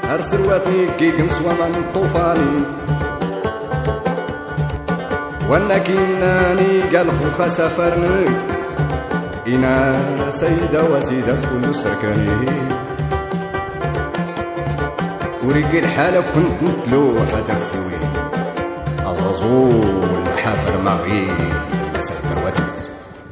أرسلواتني كي نسوى من طوفاني وانا كناني قال خوخا سافرني إنا سيدة وزيدة كل سركاني وريقي الحالة كنت نتلو حاجة فوي أزازول حافر ماغي سيدة وزيدة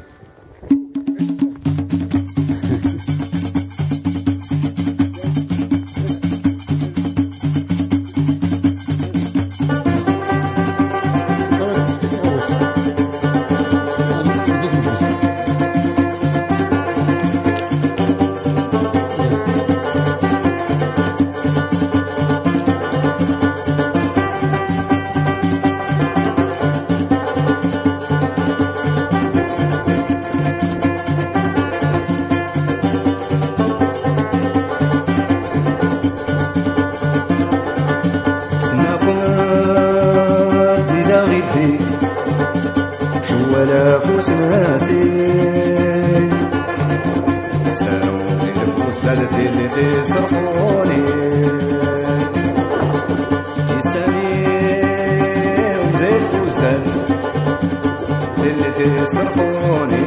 ولا فوس ناسي سانوتي الفوسالتي اللي تيصرفوني يساني وزي الفوسال اللي تيصرفوني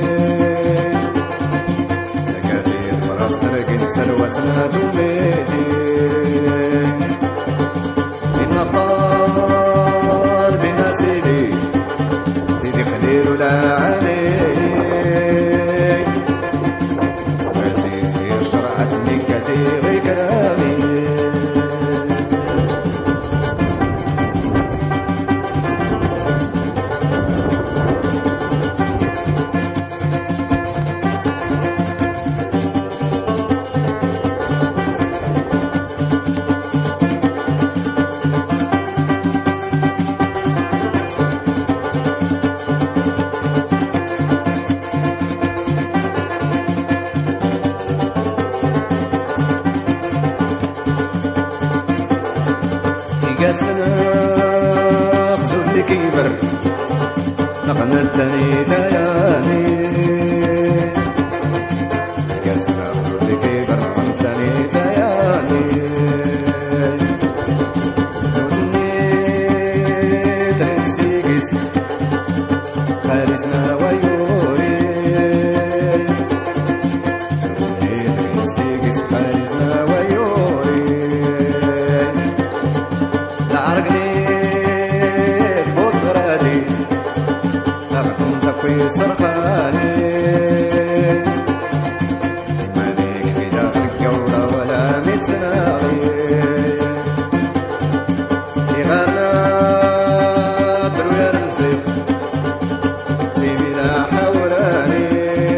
تكاتي فراس ترقين سلوى سنات وميتي المطار بنا سيدي لا عليك وسيسي شرعت من كثير كلامي قاسنا خذوا كيبر نقنا التاني تياني قاسنا خذوا كيبر نقنا التاني تياني نودني تنسيقس خارجنا ويوري نودني تنسيقس خارجنا ويوري سرخاني مانيك في داخل الجورة ولا مسناغي يغانا برويا رمزيق سيبي لا حوراني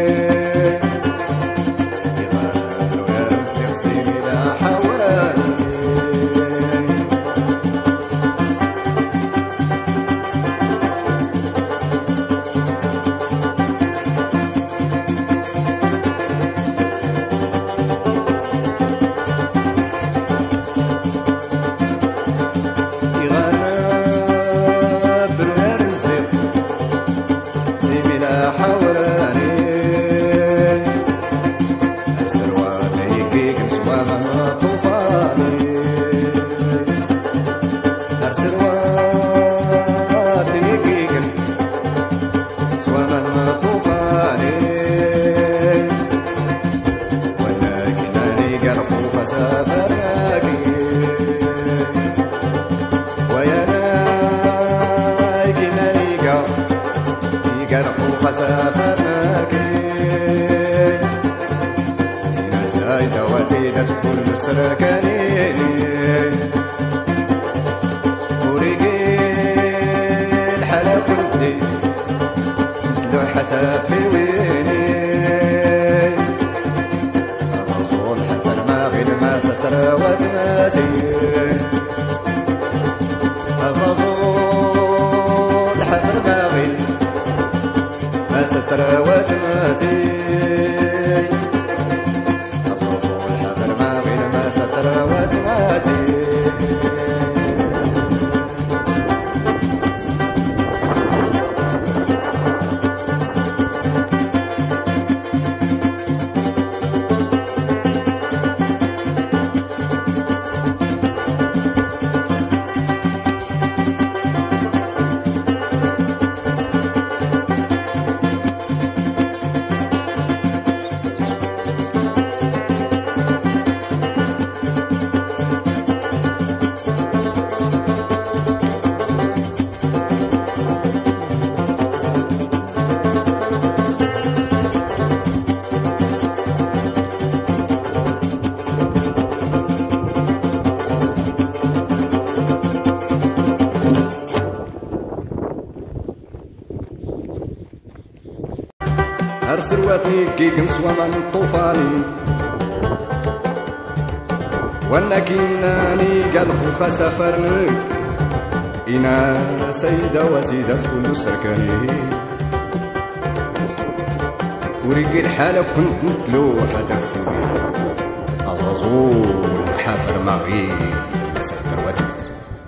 يغانا برويا رمزيق سيبي لا حوراني في ويني أزول حتى الماغي لما ستر وتماتي أزول حتى الماغي ما ستر وتماتي أزول حتى الماغي لما ستر وتماتي كي قنسوة من طوفاني وانا كناني قال خوخا سافرني إنا سيدة وزيدت كل سركاني وريق الحالة كنت نتلو حتى فوي أزازول حافر ماغي مسافر وتيت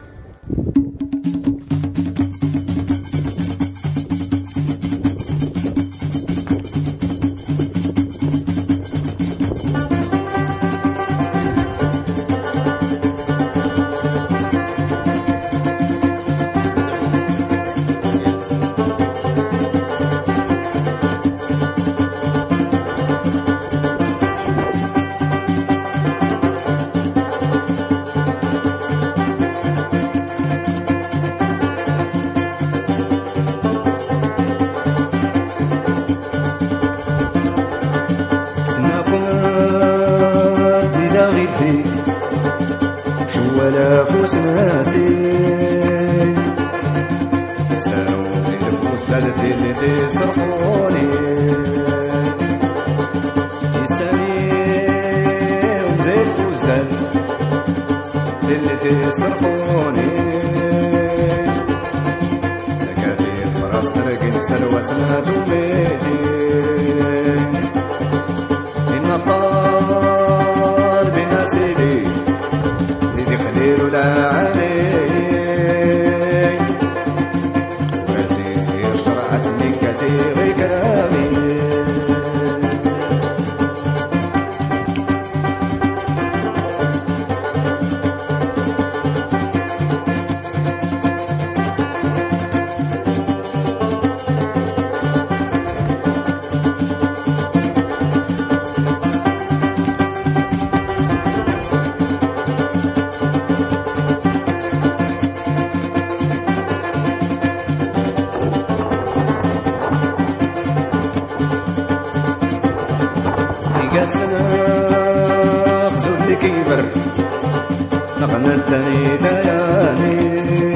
ولا فوس ناسي ساوتي الفوسالتي اللي تيصرفوني يساني وزي الفوسال اللي تيصرفوني تكاتي فراس ترقي نكسر وسماتو بيتي المطار بنا سيدي لا علي وراسي صغير شرعت من كثير كلامي قاسنا خذو اللي كيبر نقنا التاني تاني